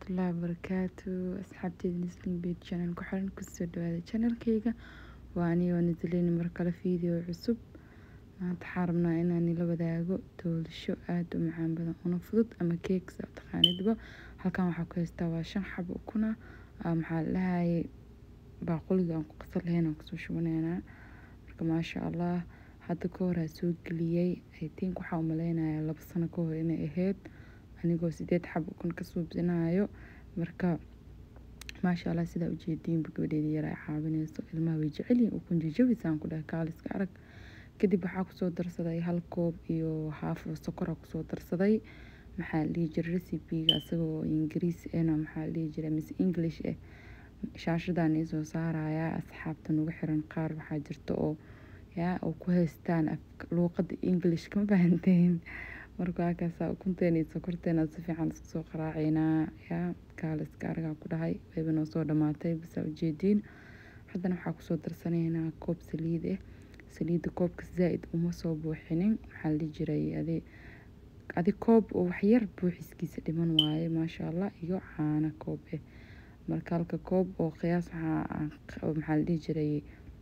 waraxmatullaahi wabarakaatu asxaabteyda Muslim Beat Channel ku xiran kusoo dhawaada channelkayga waa aniga oo Nazaleen mar kale video cusub maanta waxaan rabnaa inaan ila wadaago doolasho aad u macaan badan una fudud ama cakes aad taqaanidba halkan waxaa ku haystaa waa 5 xabo ukun maxaa la dhahaye baaquliga aan ku qasar lahayn aan kusoo shubanaynaa marka maasha Allah hadda ka hor soo galiyay I think waxaa u maleynayaa 2 sano ka hor inay ahayd anigoo 8 xabo ukun ka suubsanayo marka maasha Allah sida u jeedin gabadheeda yar ay caawinayso ilmaha way jecel yihiin ukun jajabisaan ku dhahay kaaliska arag kadib waxaa ku soo darsaday hal koob iyo haaf sokor ku soo darsaday maxaa la jiray recipe-ga asagoo Ingiriis ah maxaa la jiray mis English shaashadan ay soo saaraya asxaabta nagu xiran qaar waxaa jirta oo oo ku haystaan luqadda English kama fahanteen marka kaasa ukunteena iyo sokorteena si fiican isku soo qaraacinaa kaaliska araga ku dhahay wayba noo soo dhamaatay bas u jeedin haddana waxaa ku soo darsanaynaa koob saliid saliidda koobka zaid uma soo buuxinin maxaa la jiray adi koob oo wax yar buuxiskiisa dhiman waaye maasha Allah iyo caano koob marka halka koob oo qiyaas maxaa la jiray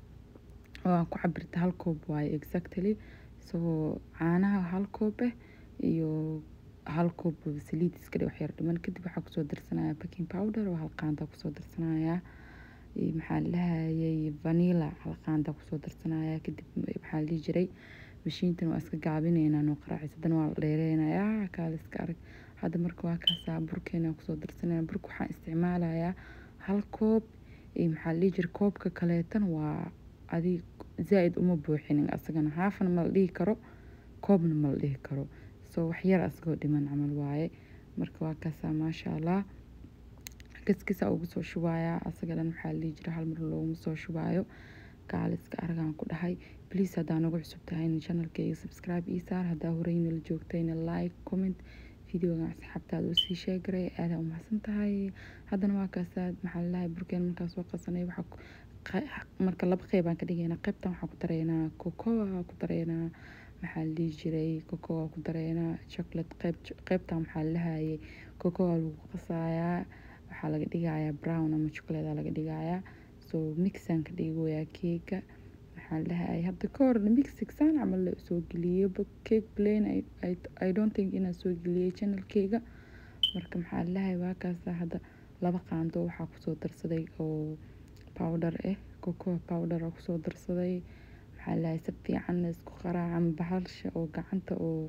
oo ku cabirta hal koob waaye exactly caanaha hal koob iyo hal koob saliid iska wax yar dhiman kadib waxaa ku soo darsanayaa baking powder oo hal qaanda ku soo darsanayaa maxaa la dhahaye vanilla hal qaanda ku soo darsanayaa kadib maxaa la jiray mashiintan waa iska gaabinaynaa noo qaraacisadan waa la dheereynayaa kaaliska arag hadda marka waa kaasa burkeena ku soo darsanayaa burka waxaan isticmaalayaa hal koob maxaa la jiray koobka kaleetan waa adi zaid uma buuxinin asagana haafna ma la dhihi karo koobna ma la dhihi karo wax yar asagoo dhiman camal waaye marka waa kaasa maasha Allah kiskisa ugu soo shubaaya asagana maxaa la jiray hal mar loogu soo shubaayo kaaliska aragaan ku dhahay please hadaa nagu cusub tahay channelkayga subscribe ii saar hadaa horeyna la joogtayna like comment videoga asxaabtaada u sii sheegay aad u mahadsan tahay haddana waa kaasa maxaa la burkeen markaas soo qasanay waxa marka laba qeyb aan ka dhigaynaa qeybtan waxaa ku dareynaa cocoa ku dareynaa maxaa la jiray cocoa ku dareynaa chocolate qeybtan maxaa la haye cocoa lagu qasayaa waxaa laga dhigayaa brown ama chocolate laga dhigayaa mixan ka dhigayaa cake maxaa la haye hadda ka hor mixan camal la soo galiyay cake plain I don't think inaan soo galiyay channelkayga marka maxaa la haye waa kaas hadda laba qaando waxaa ku soo darsaday oo powder cocoa powder ku soo darsaday maxaa la si fiican isku qaraac ama bahalsha oo gacanta oo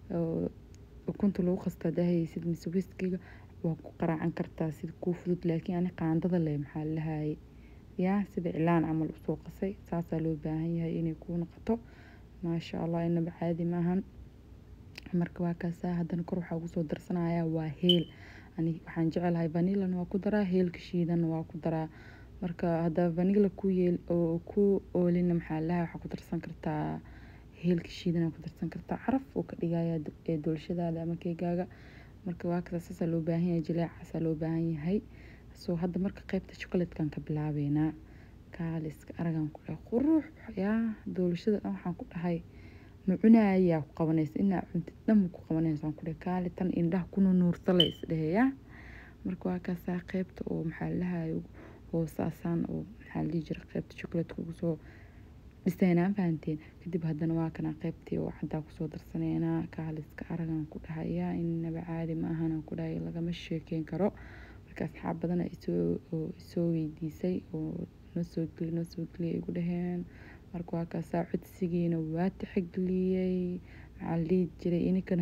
ukunta lagu qasta dahaysid mise whiskiga waa ku qaraacan kartaa sida ku fudud laakiin ani qaandada leh maxaa la haye sida cilaan camal u soo qasay saasa loo baahan yahay inay ku noqoto maasha Allah inaba caadi maahan marka waa kaasa haddana kor waxaa ugu soo darsanayaa waa heel ani waxaan jecelahay vanilla waa ku daraa heelka shiidan waa ku daraa marka hada vanilla ku yeel oo ku oolina maxaa la waxa ku darsan kartaa heelka shiidan ku darsan kartaa caraf oo ka dhigaya doolshadaada ama keegaaga marka waa kaasa loo baahan yahay jileecaas loo baahan yahay hadda marka qaybta chocolate-kan ka bilaabeena kaaliska aragan ku dhahay qurux doolshada waxaan ku dhahay macunaya ku qabanaysa inaa cuntid dhan ku qabanaysa ku dhahay kaalitan indhaha ku nuursale isdheeya marka waa kaasa qaybta oo maxaa la hayo oo saasan oo maxaa la jiray qaybta chocolate-ka ugu soo dhisaynaa fahanteen kadib haddana waa kana qaybtii oo cadda ku soo darsaneynaa kaaliska aragan ku dhahayaa inaba caadi ma ahan ku dhahay lagama sheekeyn karo marka asxaab badan ay soo weydiisay oo noo soo geli igu dhaheen marka waa kaasa codsigiina waa tixgeliyay maxaa la jiray ininkana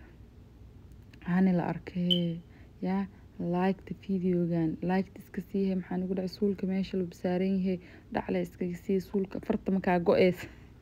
hani la arkay like the videogan like iska sii maxaan ugu dhacay suulka meesha la saaran yahay dhacle iska sii suulka farta markaa go'eys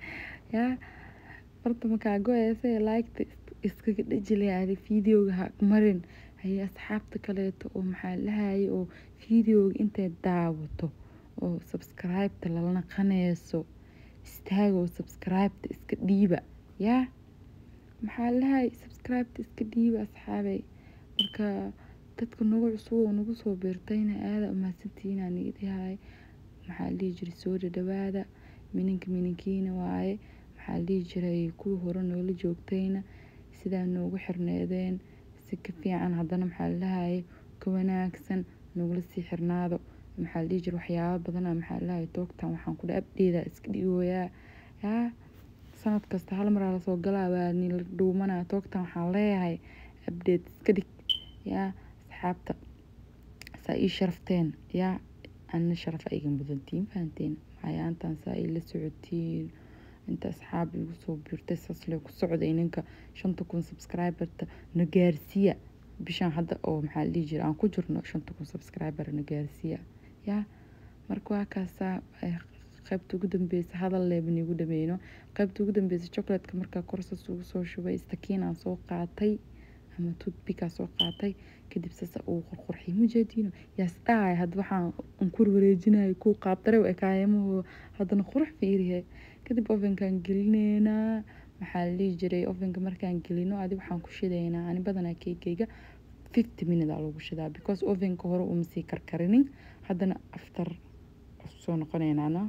farta markaa go'eys like iska dhajilay videoga marin hay asxaabta kaleeto oo maxaa la haye oo videoga intay daawato oo subscribe ta la naqanayso istaago subscribe ta iska dhiiba maxaa la haye subscribe ta iska dhiiba asxaabay marka dadka nagu cusub oo nagu soo beertayna aad u mahadsantihiin aan idhahay maxaa la jiray soo dhawaada minankiina waaye maxaa la jiray kuwa hore noola joogtayna sidaa noogu xirneedeen si ka fiican haddana maxaa la haye dadka wanaagsan nagula sii xirnaado maxaa la dhihi jiray waxyaabo badan maxaa la dhahay toogtan waxaan ku dhahay abdheeda iska dhigoyaa yaa sanad kasta hal mar la soo galaa waa ni la dhuumanaa toogtan waxaan leeyahay abdheed iska dhig yaa asxaabta saa ii sharafteen yaa أنا شرف أيجن بدنتين فانتين معايا أنت ساي اللي سعودين أنت أصحاب الوصول بيرتسس لك السعودي إنك شن تكون سبسكرايبر نجارسية بيشان هذا أو محل يجي عن كجرنا شن تكون سبسكرايبر نجارسية يا مركوا كاسا قبتو قدام بيس هذا اللي بني قدام بينه قبتو قدام بيس شوكولات كمركا كورس سو شوي استكين عن سوق قاطي أما تود بيكا سوق قاطي كدب ساسا أو قرحي مجادينه يستعي هاد وحان انكور وريجينا يكو قابتري وإكايمه هاد نقرح فيريه كدب أوفن كان قلينينا محالي جري أوفن كمر كان قلينو عادي وحان كشيدينا أنا بدنا كيكيكا 50 minute على وشدا because أوفن كهرو أمسي كركرينين هادنا أفتر سو نقنينا أنا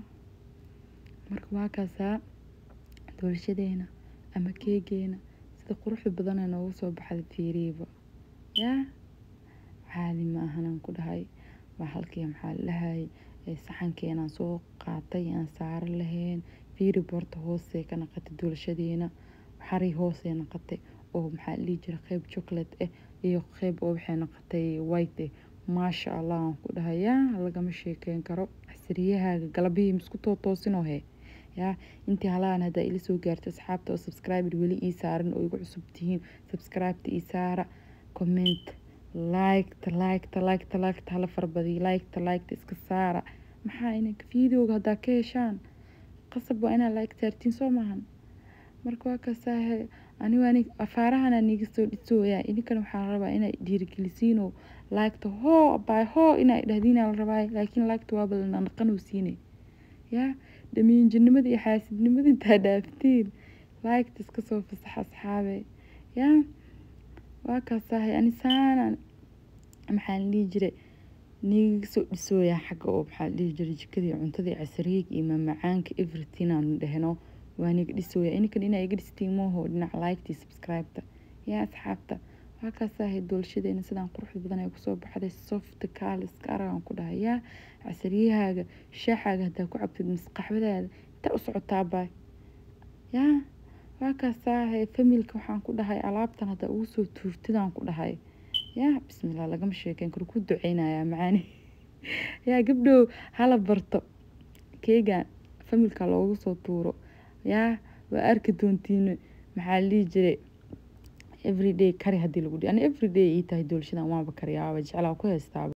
مركوا كاسا دولشدينا أما كيكينا سيدا قروح بدنا نوصو بحد فيريبا يا عادي ما هنان كدهاي وحالكي محل لهاي saxankii aan soo qaatay aan saar lahayn fiiri boorta hoose ka naqatay dulshadeena xari hoose naqatay oo maxaa lii jira qayb chocolate iyo qayb oo waxay naqatay white maasha Allah aan ku dhahayaa lagama sheekeyn karo xasriyahaaga galabihii isku toosin oo ya intii halaan hada ila soo gaartay asxaabta oo subscribe wali ii saaran oo igu cusub tihiin subscribe ii saara comment like hala farbadi like iska saara maxaa inanka fiidiyowga hadaa ka heshaan qasab waa inaa like saartiin soo maahan marka waa kasaahe anigu afaarahana niga soo dhisooyaa idinkana waxaa rabaa inay dhiirigelisiino like hoo by hoo inay dhahdiina la rabaa laakiin like waa balan naqanaysiine ya dhamiinjinimada iyo xaasidnimada intaa dhaaftiin like iska soo fasax asxaabe ya waa kasaahe ani saanan maxaa la dhihi jiray niga soo dhisooyaa xagga oo maxaa la dhihi jiray jikadii cuntadii casriyeed iyo macaanka everything aan dhahno waa niga dhisooyaa ininkan inay iga dhistiin mooho dhinac like subscribe yaa asxaabta waa kasaahe doolshadeena sidaan quruxda badan ay kusoo baxday soft kalis araan ku dhahayaa casriyahaaga shaaxaaga hadaa ku cabtid misqaxwadaada inta u socotaa baa yaa waa kasaahe familka waxaan ku dhahay alaabtan hadaa ugu soo tuurtidaan ku dhahay يا بسم الله لقم شيكين كركو دعينا يا معاني يا قبلو هلا برطو كيغان فملك لوغو سو تورو يا واركدون تينو محالي جري every day كاري هدي لغودي انا every day ايتاي دولشدان وان بكريا وجعلا كو هيستا